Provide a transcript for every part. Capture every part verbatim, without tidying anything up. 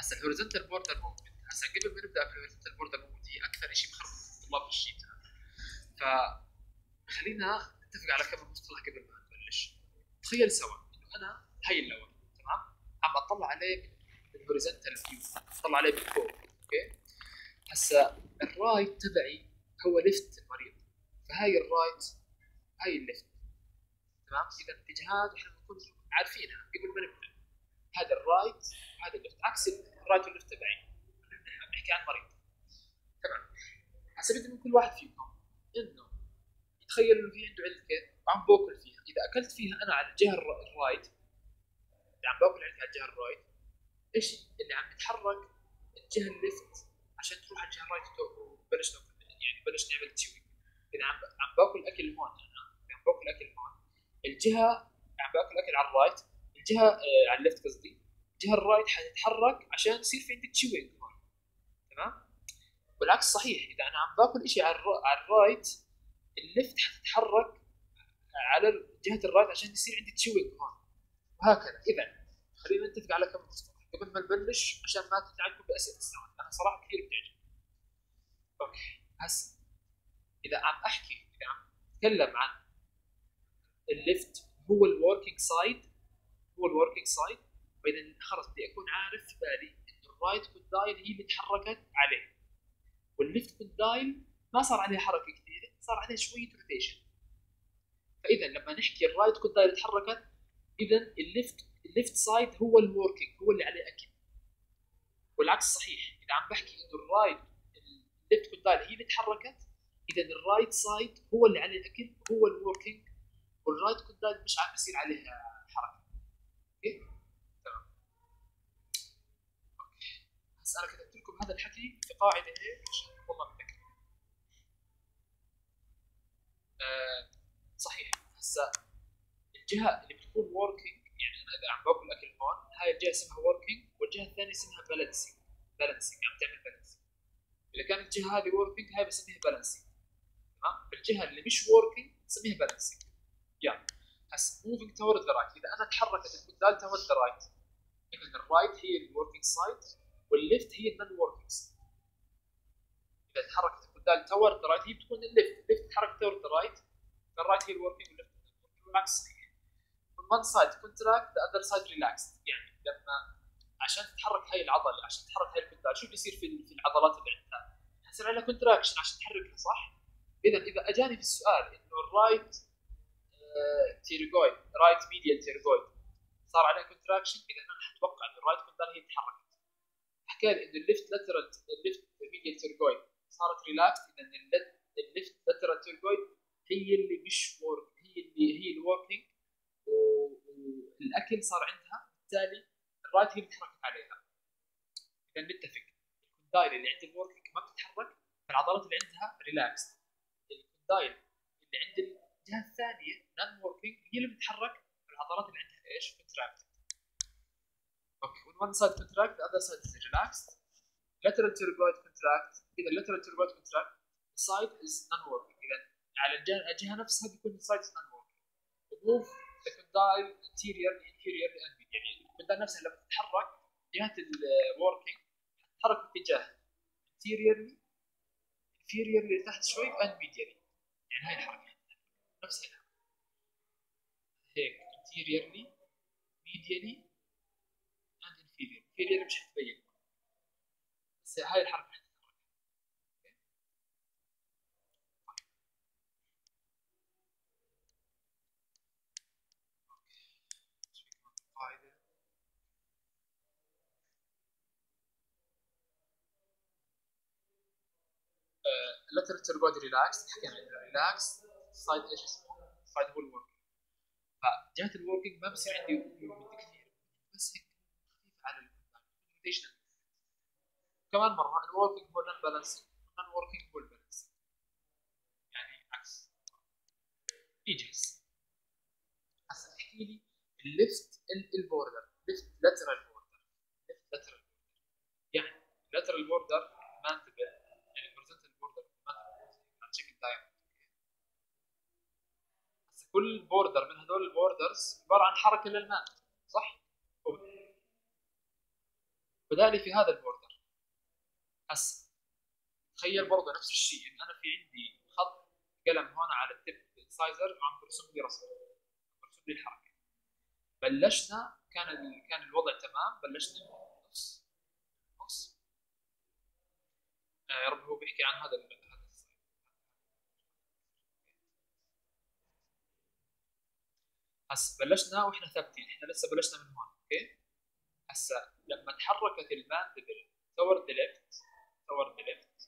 هسه الهوريزونتال بوردر موفمنت، هسه قبل ما نبدا في الهوريزونتال بوردر موفمنت هي اكثر شيء مخرب الطلاب في الشيت، فخلينا نتفق على كم مصطلح قبل ما نبلش. تخيل سوا انه انا هي اللون تمام عم اطلع عليه من الهوريزونتال فيو، اطلع عليه من فوق اوكي. هسه الرايت تبعي هو ليفت المريض، فهاي الرايت هاي الليفت تمام. اذا الاتجاهات احنا بنكون عارفينها قبل ما نبدا، هذا الرايت وهذا الليفت، عكس الرايت والليفت تبعي عم نحكي عن مريض تمام. هسه بدي من كل واحد فيكم انه يتخيل انه في عنده علكه وعم باكل فيها، اذا اكلت فيها انا على الجهه الرايت اللي عم باكل عليها على الجهه الرايت، ايش اللي عم يتحرك الجهه الليفت عشان تروح على الجهه الرايت وبلش يعني بلش نعمل تشوي. اذا عم عم باكل اكل هون، انا عم باكل اكل هون، الجهه عم باكل اكل على الرايت، الجهه آه على الليفت قصدي، الجهه الرايت حتتحرك عشان يصير في عندك تشوينج هون تمام. والعكس صحيح، اذا انا عم باكل شيء على على الرايت، الليفت حتتحرك على جهه الرايت عشان يصير عندي تشوينج هون وهكذا. اذا خلينا نتفق على كم مصطلح قبل ما نبلش عشان ما تتعبكم باسئله السؤال، انا صراحه كثير بتعجبني. اوكي هسه اذا عم احكي اذا عم اتكلم عن الليفت هو الوركينج سايد، هو الوركينج سايد، فاذا خلص بدي اكون عارف في بالي انه الرايت كوندايل هي اللي تحركت عليه، والليفت كوندايل ما صار عليه حركه كثيره، صار عليه شويه روتيشن. فاذا لما نحكي الرايت كوندايل تحركت، اذا الليفت الليفت سايد هو الوركينج، هو اللي عليه اكل. والعكس صحيح، اذا عم بحكي انه الرايت الليفت كوندايل هي اللي تحركت، اذا الرايت سايد هو اللي عليه اكل، هو الوركينج، والرايت كوندايل مش عم بيصير عليها حركه. اوكي تمام. اوكي هسه انا كتبت لكم هذا الحكي في قاعده هيك عشان والله متذكر. آه صحيح. هسه الجهه اللي بتكون وركينج، يعني انا اذا عم باكل اكل هون، هاي الجهه اسمها وركينج والجهه الثانيه اسمها بالانسنج. بالانسنج عم تعمل بالانسنج. اذا كانت الجهه هذه وركينج هاي بسميها بالانسنج تمام. الجهه اللي مش وركينج بسميها بالانسنج. يلا هسه موفينج تورد ذا رايت، اذا انا تحركت البدال تورد ذا رايت، اذا الرايت هي الوركينج سايد والليفت هي النون وركينج سايد. اذا تحركت البدال تورد ذا رايت هي بتكون الليفت، الليفت تحرك تورد ذا رايت، الرايت هي الوركينج والليفت والعكس صحيح. من one side contract the other side relaxed، يعني لما عشان تتحرك هاي العضله، عشان تتحرك هاي البدال، شو بيصير في في العضلات اللي عندها؟ حيصير عليها كونتراكشن عشان تحركها صح؟ اذا اذا اجاني في السؤال انه الرايت تيرجويد رايت ميديال تيرجويد صار عليها كونتراكشن، اذا انا حتوقع انه الرايت كوندال هي تحركت. حكى لي انه الليفت لاترال الليفت ميديال تيرجويد صارت ريلاكس، اذا الليفت لاترال تيرجويد هي اللي مش وورك، هي اللي هي الوركينج والاكل صار عندها، بالتالي الرايت هي اللي تحركت عليها. اذا نتفق الكوندايل اللي عند الوركينج ما بتتحرك، فالعضلات اللي عندها ريلاكس. الكوندايل اللي عند الجهه الثانيه نون وركينج هي اللي بتتحرك، العضلات اللي عندها ايش؟ كونتراكت. اوكي when one side contract the other side is relaxed. lateral pterygoid contract، اذا lateral pterygoid contract the side is non working، اذا على الجهه نفسها بيكون the side is non working. move the condyle anterior inferior and medial، يعني الكوندايل نفسها لما تتحرك جهه الوركينج تتحرك باتجاه anteriorly inferiorly لتحت شوي and medially، يعني هاي الحركه نفس الحركه هيك anteriorly medially and inferior. inferior مش حتبين بس هاي الحركه حتتحرك. قاعده lateral pterygoid relaxed، حكينا عنها ريلاكس سايد ايش اسمه؟ سايد هو الوركينج. فجهه الوركينج ما بصير عندي موفمنت كثير، بس هيك خفيف على الروتيشنال. كمان مره الوركينج هو نون بالانسنج، نون وركينج هو البالانسنج، يعني عكس. يجهز هسه احكي لي الليفت البوردر، ليفت لاترال بوردر، ليفت لاترال بوردر، يعني لاترال بوردر مانتبل، يعني الهوريزونتال بوردر مانتبل عن شكل دايموند. هسه كل بوردر من هذول البوردرز عباره عن حركه للمان صح؟ بدالي في هذا البوردر. هسه تخيل برضه نفس الشيء، ان انا في عندي خط قلم هون على التب سايزر وعم برسم لي رسم، برسم لي الحركه. بلشنا كان ال... كان الوضع تمام، بلشنا نص نص. آه يا رب هو بيحكي عن هذا ال... هذا السايد. هسه بلشنا واحنا ثابتين، احنا لسه بلشنا من هون. اوكي، هسه لما تحركت الماندبل تورد ليفت، تورد ليفت،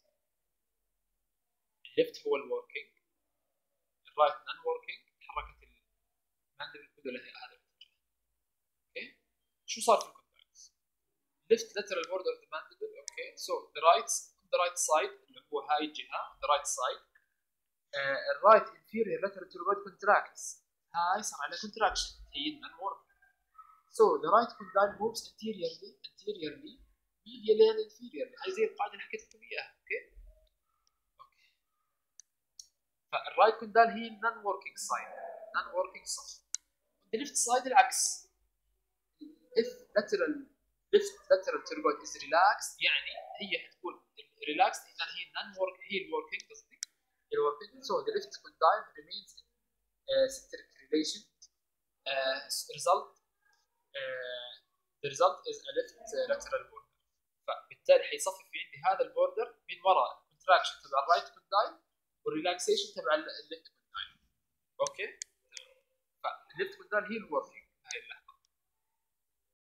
الليفت هو الوركينج، الرايت نون وركينج، تحركت الماندبل كله لهذا الاتجاه. اوكي، شو صار في الكوندايلز؟ left lateral border of the mandible. Okay, so the right on the right side اللي هو هاي الجهه the right side uh, right inferior lateral turbid contracts. هاي صار على contraction هي non working. So the right condyle moves anteriorly anteriorly medially and inferiorly. هاي زي القاعده اللي حكيت لكم اياها. اوكي اوكي فالرايت كوندال هي non working side non working side. the left side العكس. if lateral left lateral turbid is relaxed يعني هي حتكون relaxed اذا هي non work هي الوركينج قصدي الوركينج. so the left condyle remains in uh, symmetric relation. uh, result uh, the result is a left uh, lateral border. فبالتالي حيصفي في عندي هذا البوردر من وراء الكونتراكشن تبع الرايت كوندايل والريلاكسيشن تبع الليفت كوندايل. اوكي، فالليفت كوندايل هي الوركينج هاي اللحظه.